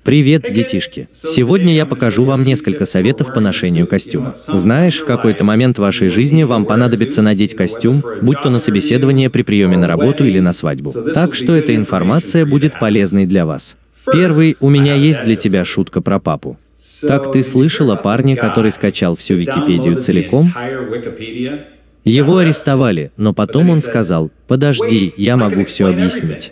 Привет, детишки! Сегодня я покажу вам несколько советов по ношению костюма. Знаешь, в какой-то момент вашей жизни вам понадобится надеть костюм, будь то на собеседование при приеме на работу или на свадьбу. Так что эта информация будет полезной для вас. Первый, у меня есть для тебя шутка про папу. Так ты слышал о парне, который скачал всю Википедию целиком? Его арестовали, но потом он сказал: «Подожди, я могу все объяснить».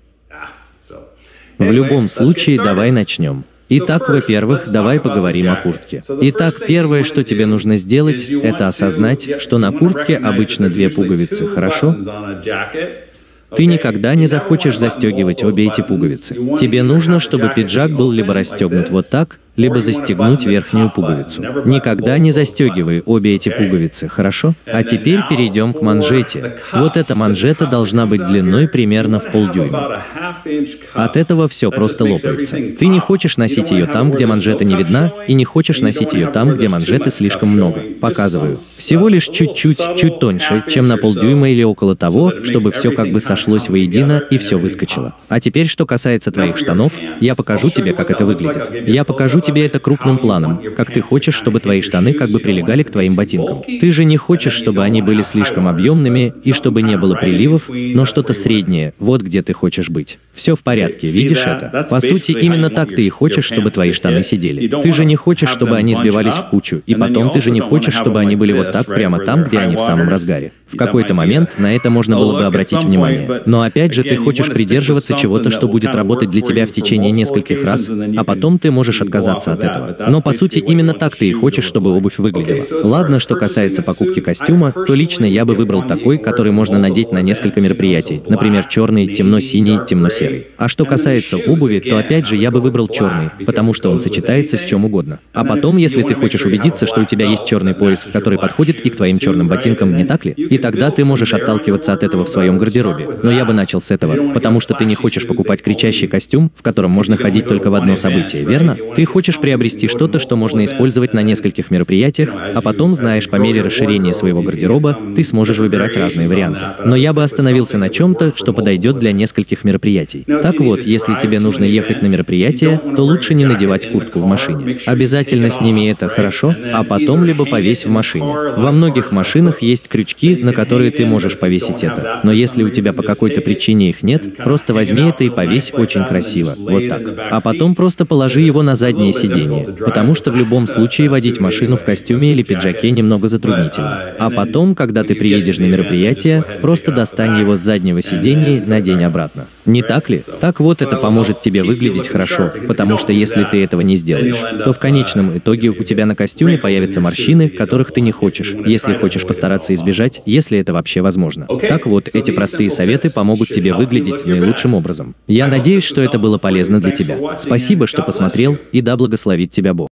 В любом случае, давай начнем. Итак, во-первых, давай поговорим о куртке. Итак, первое, что тебе нужно сделать, это осознать, что на куртке обычно две пуговицы, хорошо? Ты никогда не захочешь застегивать обе эти пуговицы. Тебе нужно, чтобы пиджак был либо расстегнут вот так, либо застегнуть верхнюю пуговицу. Никогда не застегивай обе эти пуговицы, хорошо? А теперь перейдем к манжете. Вот эта манжета должна быть длиной примерно в полдюйма. От этого все просто лопается. Ты не хочешь носить ее там, где манжета не видна, и не хочешь носить ее там, где манжеты слишком много. Показываю. Всего лишь чуть-чуть, чуть тоньше, чем на полдюйма или около того, чтобы все как бы сошлось воедино и все выскочило. А теперь, что касается твоих штанов, я покажу тебе, как это выглядит. Я покажу тебе это крупным планом, как ты хочешь, чтобы твои штаны как бы прилегали к твоим ботинкам. Ты же не хочешь, чтобы они были слишком объемными и чтобы не было приливов, но что-то среднее, вот где ты хочешь быть. Все в порядке, видишь это? По сути, именно так ты и хочешь, чтобы твои штаны сидели. Ты же не хочешь, чтобы они сбивались в кучу, и потом ты же не хочешь, чтобы они были вот так прямо там, где они в самом разгаре. В какой-то момент на это можно было бы обратить внимание. Но опять же, ты хочешь придерживаться чего-то, что будет работать для тебя в течение нескольких раз, а потом ты можешь отказаться от этого. Но по сути именно так ты и хочешь, чтобы обувь выглядела. Ладно, что касается покупки костюма, то лично я бы выбрал такой, который можно надеть на несколько мероприятий. Например, черный, темно-синий, темно-серый. А что касается обуви, то опять же я бы выбрал черный, потому что он сочетается с чем угодно. А потом, если ты хочешь убедиться, что у тебя есть черный пояс, который подходит и к твоим черным ботинкам, не так ли? И тогда ты можешь отталкиваться от этого в своем гардеробе. Но я бы начал с этого, потому что ты не хочешь покупать кричащий костюм, в котором можно ходить только в одно событие, верно? Ты хочешь приобрести что-то, что можно использовать на нескольких мероприятиях, а потом, знаешь, по мере расширения своего гардероба, ты сможешь выбирать разные варианты. Но я бы остановился на чем-то, что подойдет для нескольких мероприятий. Так вот, если тебе нужно ехать на мероприятие, то лучше не надевать куртку в машине. Обязательно сними это, хорошо? А потом либо повесь в машине. Во многих машинах есть крючки, на которые ты можешь повесить это. Но если у тебя по какой-то причине их нет, просто возьми это и повесь очень красиво, вот так. А потом просто положи его на заднее сиденье, потому что в любом случае водить машину в костюме или пиджаке немного затруднительно. А потом, когда ты приедешь на мероприятие, просто достань его с заднего сиденья и надень обратно. Не так ли? Так вот, это поможет тебе выглядеть хорошо, потому что если ты этого не сделаешь, то в конечном итоге у тебя на костюме появятся морщины, которых ты не хочешь, если хочешь постараться избежать, если это вообще возможно. Так вот, эти простые советы помогут тебе выглядеть наилучшим образом. Я надеюсь, что это было полезно для тебя. Спасибо, что посмотрел, и да благословит тебя Бог.